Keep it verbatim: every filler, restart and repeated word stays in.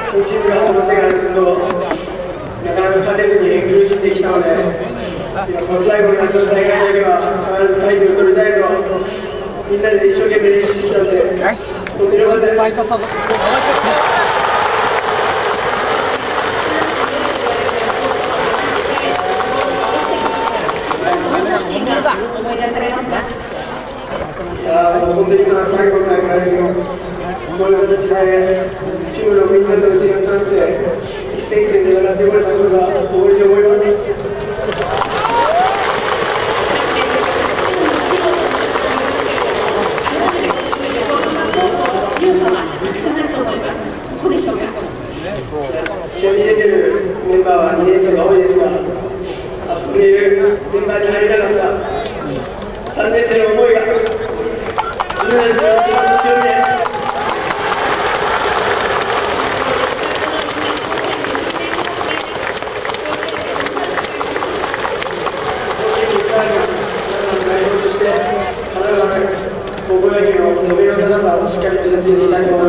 新チームが始まってからずっとなかなか勝てずに苦しんできたので、今この最後の夏の大会だけは必ずタイトルを取りたいとみんなで一生懸命練習してきたので、本当に良かったです。 思い出されますか？ いやー、もう本当に今最後の大会こういう形でチームのみんなと一丸となって一戦一戦で戦ってこれたことが誇りに思います。 強さはたくさんあると思います。どこでしょうか？ 試合に出てるメンバーはにねん生が多いですが、あそこにいるメンバーに入れなかったさんねん生の思いが自分たちの一番の強みです。そして神奈川の高校野球の伸びの高さをしっかり見せつけていきたいと思います。